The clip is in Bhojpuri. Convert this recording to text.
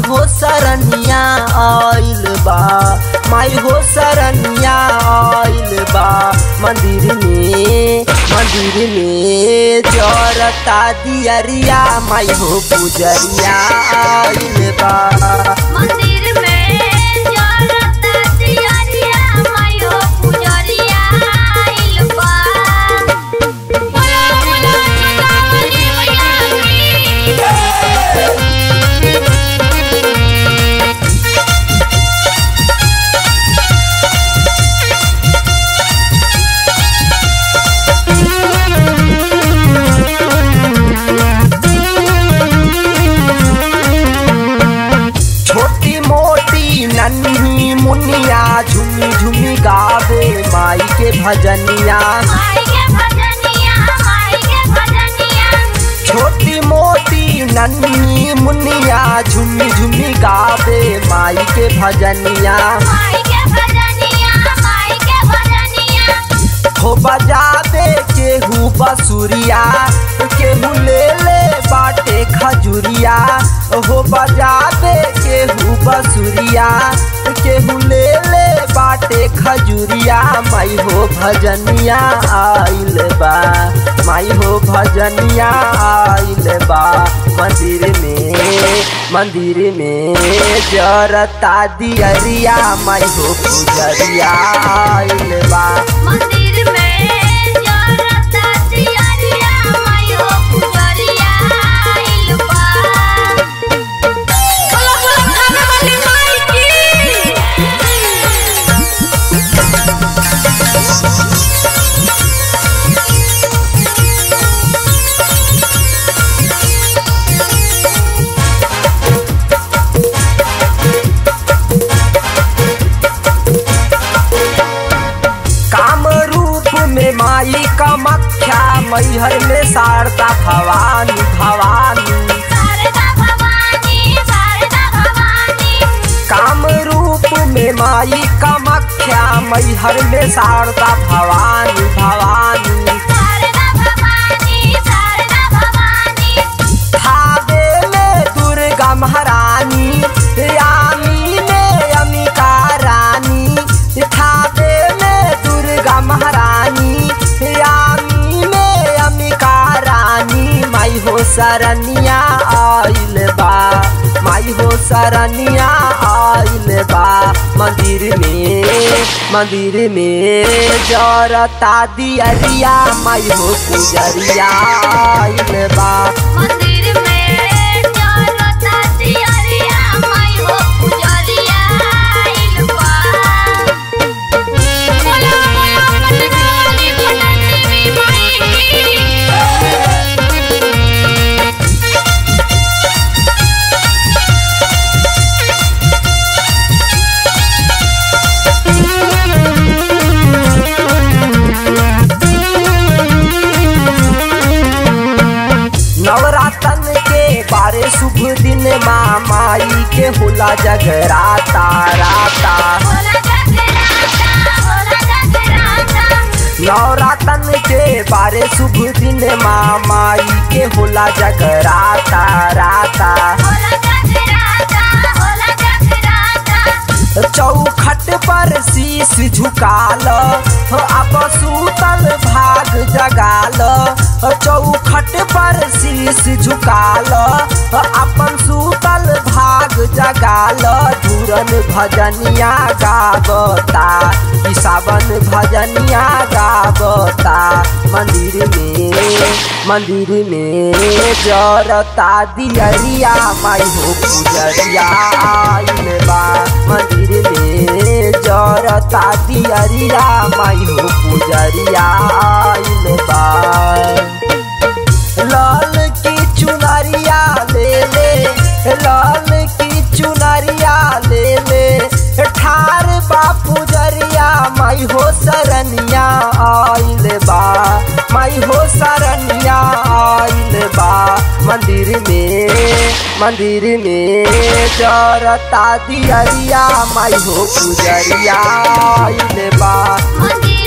हो सरनिया आइल बा, माई हो सरनिया आइल बा। मंदिर में जरता दियरिया, माई हो पुजरिया आइल बा। मंदिर में जरता दियरिया, माई हो पुजरिया आइल बा। बोला बोला कावली मैया नन्ही मुनिया झुमी झुमी गावे माई के भजनिया, माई के भजनिया, माई के भजनिया। छोटी मोटी नन्ही मुनिया झुमी झुमी गावे माई के भजनिया, माई के भजनिया, माई के भजनिया। हो बजावे केहू बसुरिया, केहू ले ले बाटे खजुरिया। हो बजावे केहू बसुरिया, केहू ले ले बाटे खजुरिया। माई हो भजनिया आइल बा, माई हो भजनिया आइल बा। मंदिर में जरता दियरिया, माई हो पुजरिया आइल बा। मंदिर में जरता दियरिया, माई हो पुजरिया आइल बा। बोला बोला खाने वाली माई की। माई कामाख्या मैहर में शारदा भवानी भवानी, शारदा भवानी, शारदा भवानी। काम रूप में माई कामाख्या मैहर में शारदा भवानी भवानी, शारदा भवानी, शारदा भवानी। थावे में दुर्गा महारानी, यामी में अमिका रानी। थावे में दुर्गा महारानी, यामी में अमिका रानी। माई हो सरनिया आइल बा, माई हो सरनिया आइल बा। मंदिर में जरता दियरिया, माई हो पुजरिया आइल बा। मंदिर में जरता दियरिया, माई हो पुजरिया आइल बा। बोला बोला पटनाली पटनदेवी माई की। नवरातन के बारे शुभ दिन माँ माई के होला जगराता राता। नवरातन के बारे शुभ दिन माँ माई के होला जगराता राता। चौखट पर शीश झुकाल, अब सूतल भाग जगाल। चौखट पर शीश झुकाल, अपन सूतल भाग जगाल। धुरन भजनिया गावता, ई सावन भजनिया गावता। मंदिर में जरता दियरिया, माई हो पुजरिया आइल बा। मंदिर में जरता दियरिया, माई हो पुजरिया आइल बा। लाल की चुनरिया ले ले, लाल की चुनरिया ले ले। ठार बा पुजरिया, माई हो सरनिया आइल बा, माई हो सरनिया आइल बा। मंदिर में जरता दियरिया, माई हो पुजरिया आइल बा।